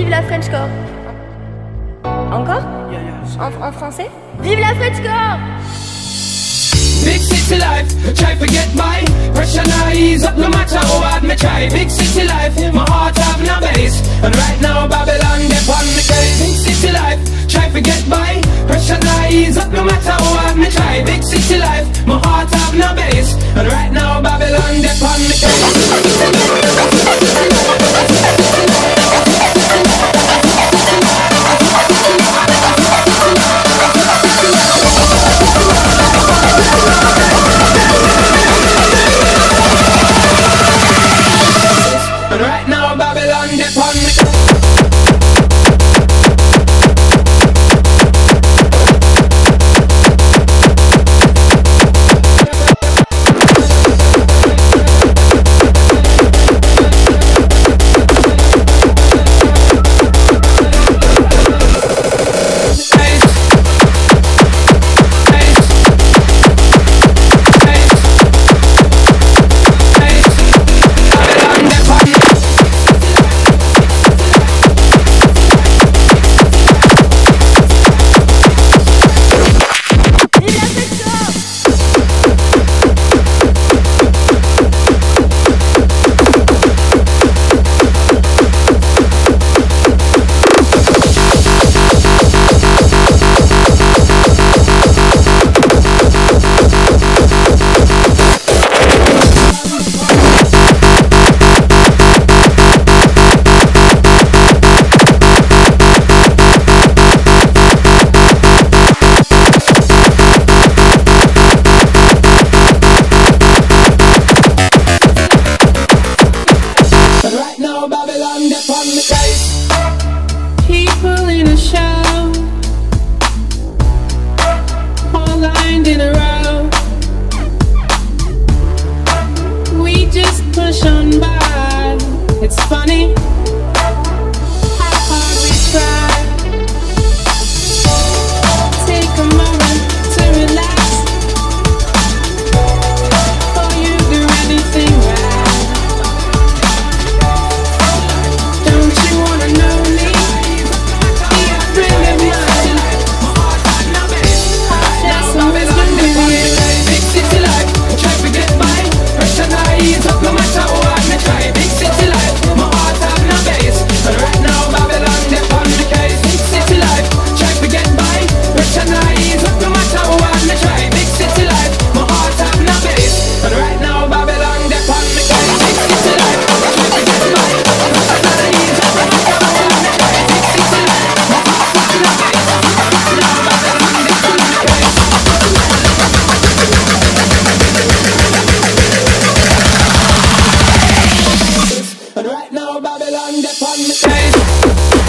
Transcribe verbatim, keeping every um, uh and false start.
Vive la Frenchcore. Encore? En, en français? Vive la Frenchcore! Big city life, try to get by. Pressure now ease up no matter how hard me try. Big city life, my heart have no base. And right now Babylon they on me case. Big city life, try to get by. Pressure now ease up no matter how hard me try. Big city life, my heart have no base. And right now Babylon they on me And right now Babylon they on me. People in a show, all lined in a row. We just push on by. It's funny how hard we try. Take a moment to relax before you do anything right. Don't you wanna know me? Be a friend of mine. That's some wisdom in you. Big city life, try to get by. Pressure now ease up no matter how hard me try. Big city life, my heart have no base. And right now Babylon they on the case. Big city life, try to get by. Pressure now ease up no matter how hard me try. Big city life, my heart have no base. And right now Babylon they on the case. Big city life, try to get by. Pressure now ease up no matter how hard me try. Big city life, my heart have no base. Now Babylon they on the case. And right now Babylon they on the case.